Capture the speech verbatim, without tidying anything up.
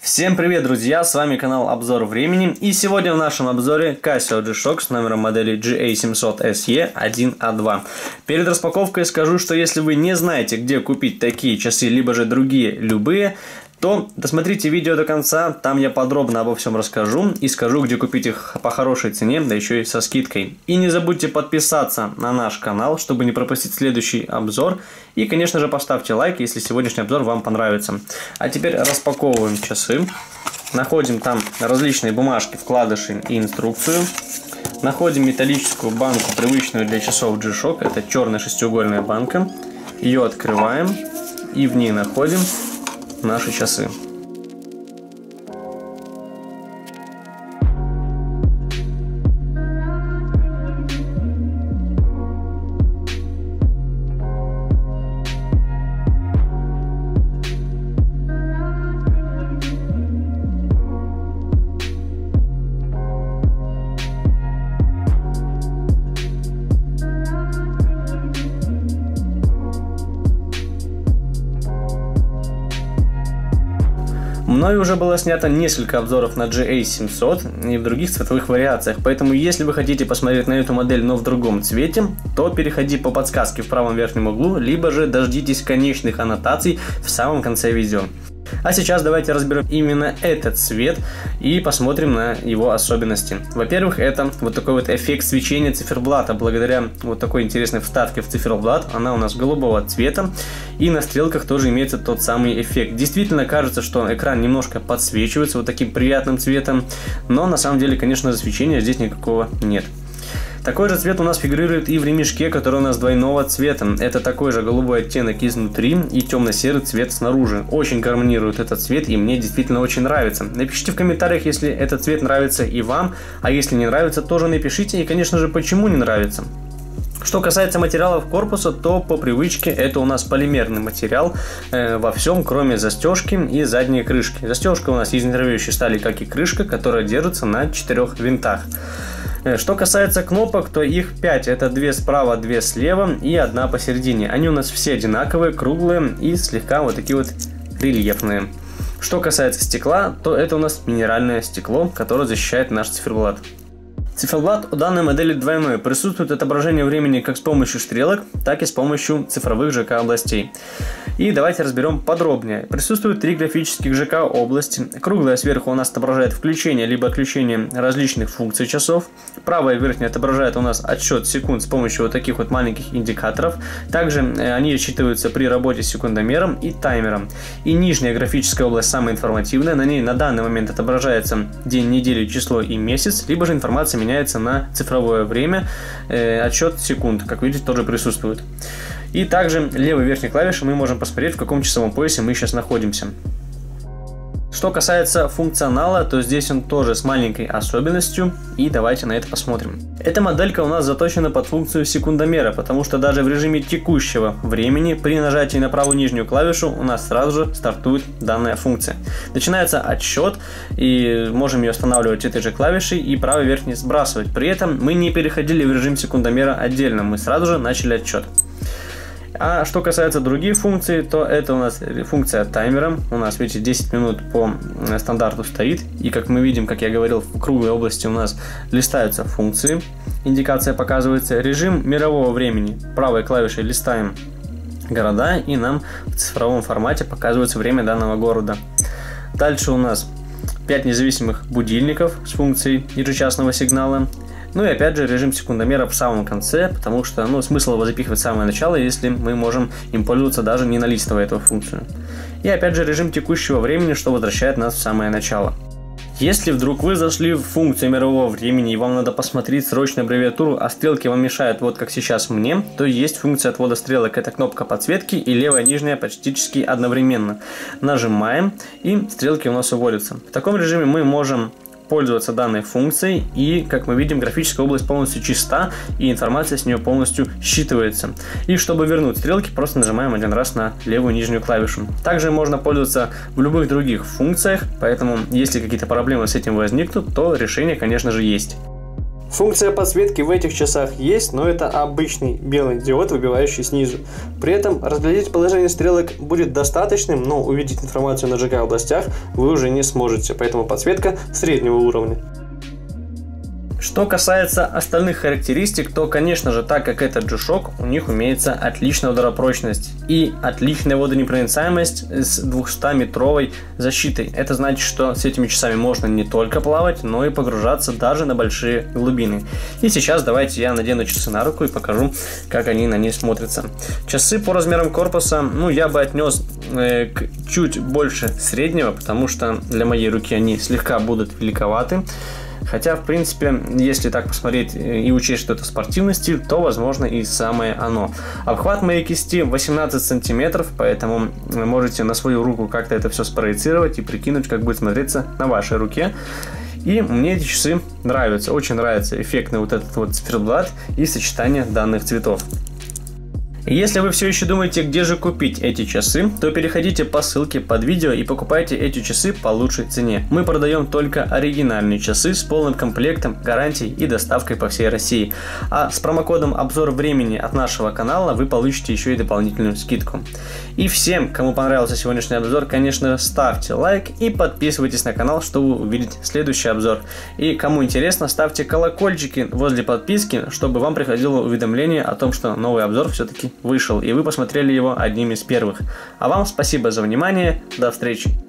Всем привет, друзья, с вами канал Обзор Времени, и сегодня в нашем обзоре Casio G-Shock с номером модели джи эй семьсот эс и один а два. Перед распаковкой скажу, что если вы не знаете, где купить такие часы, либо же другие, любые, то досмотрите видео до конца, там я подробно обо всем расскажу и скажу, где купить их по хорошей цене, да еще и со скидкой. И не забудьте подписаться на наш канал, чтобы не пропустить следующий обзор. И, конечно же, поставьте лайк, если сегодняшний обзор вам понравится. А теперь распаковываем часы. Находим там различные бумажки, вкладыши и инструкцию. Находим металлическую банку, привычную для часов G-Shock. Это черная шестиугольная банка. Ее открываем и в ней находим наши часы. Мною уже было снято несколько обзоров на джи эй семьсот и в других цветовых вариациях, поэтому если вы хотите посмотреть на эту модель, но в другом цвете, то переходи по подсказке в правом верхнем углу, либо же дождитесь конечных аннотаций в самом конце видео. А сейчас давайте разберем именно этот цвет и посмотрим на его особенности. Во-первых, это вот такой вот эффект свечения циферблата. Благодаря вот такой интересной вставке в циферблат, она у нас голубого цвета, и на стрелках тоже имеется тот самый эффект. Действительно кажется, что экран немножко подсвечивается вот таким приятным цветом, но на самом деле, конечно, свечения здесь никакого нет. Такой же цвет у нас фигурирует и в ремешке, который у нас двойного цвета. Это такой же голубой оттенок изнутри и темно-серый цвет снаружи. Очень гармонирует этот цвет, и мне действительно очень нравится. Напишите в комментариях, если этот цвет нравится и вам, а если не нравится, тоже напишите, и, конечно же, почему не нравится. Что касается материалов корпуса, то по привычке это у нас полимерный материал э, во всем, кроме застежки и задней крышки. Застежка у нас из нержавеющей стали, как и крышка, которая держится на четырех винтах. Что касается кнопок, то их пять. Это две справа, две слева и одна посередине. Они у нас все одинаковые, круглые и слегка вот такие вот рельефные. Что касается стекла, то это у нас минеральное стекло, которое защищает наш циферблат. Циферблат у данной модели двойной. Присутствует отображение времени как с помощью стрелок, так и с помощью цифровых ЖК областей. И давайте разберем подробнее. Присутствует три графических ЖК области. Круглая сверху у нас отображает включение либо отключение различных функций часов. Правая верхняя отображает у нас отсчет секунд с помощью вот таких вот маленьких индикаторов. Также они отсчитываются при работе с секундомером и таймером. И нижняя графическая область самая информативная. На ней на данный момент отображается день, неделю, число и месяц, либо же информация меняется на цифровое время, э, отсчет секунд, как видите, тоже присутствует. И также левой верхней клавишей мы можем посмотреть, в каком часовом поясе мы сейчас находимся. Что касается функционала, то здесь он тоже с маленькой особенностью, и давайте на это посмотрим. Эта моделька у нас заточена под функцию секундомера, потому что даже в режиме текущего времени при нажатии на правую нижнюю клавишу у нас сразу же стартует данная функция. Начинается отсчет, и можем ее останавливать этой же клавишей и правой верхней сбрасывать. При этом мы не переходили в режим секундомера отдельно, мы сразу же начали отсчет. А что касается других функций, то это у нас функция таймера. У нас, видите, десять минут по стандарту стоит. И как мы видим, как я говорил, в круглой области у нас листаются функции. Индикация показывается. Режим мирового времени. Правой клавишей листаем города, и нам в цифровом формате показывается время данного города. Дальше у нас пять независимых будильников с функцией ежечасного сигнала. Ну и опять же режим секундомера в самом конце, потому что ну, смысл его запихивать в самое начало, если мы можем им пользоваться даже не налистывая эту функцию. И опять же режим текущего времени, что возвращает нас в самое начало. Если вдруг вы зашли в функцию мирового времени и вам надо посмотреть срочную аббревиатуру, а стрелки вам мешают, вот как сейчас мне, то есть функция отвода стрелок. Это кнопка подсветки и левая и нижняя практически одновременно. Нажимаем, и стрелки у нас уводятся. В таком режиме мы можем пользоваться данной функцией, и как мы видим, графическая область полностью чиста и информация с нее полностью считывается. И чтобы вернуть стрелки, просто нажимаем один раз на левую нижнюю клавишу. Также можно пользоваться в любых других функциях, поэтому если какие-то проблемы с этим возникнут, то решение, конечно же, есть. Функция подсветки в этих часах есть, но это обычный белый диод, выбивающий снизу. При этом разглядеть положение стрелок будет достаточным, но увидеть информацию на джи кей областях вы уже не сможете, поэтому подсветка среднего уровня. Что касается остальных характеристик, то, конечно же, так как это G-Shock, у них имеется отличная ударопрочность и отличная водонепроницаемость с двухсотметровой защитой. Это значит, что с этими часами можно не только плавать, но и погружаться даже на большие глубины. И сейчас давайте я надену часы на руку и покажу, как они на ней смотрятся. Часы по размерам корпуса, ну, я бы отнес э, к чуть больше среднего, потому что для моей руки они слегка будут великоваты. Хотя, в принципе, если так посмотреть и учесть, что это спортивности, то, возможно, и самое оно. Обхват моей кисти восемнадцать сантиметров, поэтому вы можете на свою руку как-то это все спроецировать и прикинуть, как будет смотреться на вашей руке. И мне эти часы нравятся, очень нравится эффектный вот этот вот циферблат и сочетание данных цветов. Если вы все еще думаете, где же купить эти часы, то переходите по ссылке под видео и покупайте эти часы по лучшей цене. Мы продаем только оригинальные часы с полным комплектом, гарантией и доставкой по всей России. А с промокодом обзор времени от нашего канала вы получите еще и дополнительную скидку. И всем, кому понравился сегодняшний обзор, конечно, ставьте лайк и подписывайтесь на канал, чтобы увидеть следующий обзор. И кому интересно, ставьте колокольчики возле подписки, чтобы вам приходило уведомление о том, что новый обзор все-таки вышел, и вы посмотрели его одним из первых. А вам спасибо за внимание, до встречи!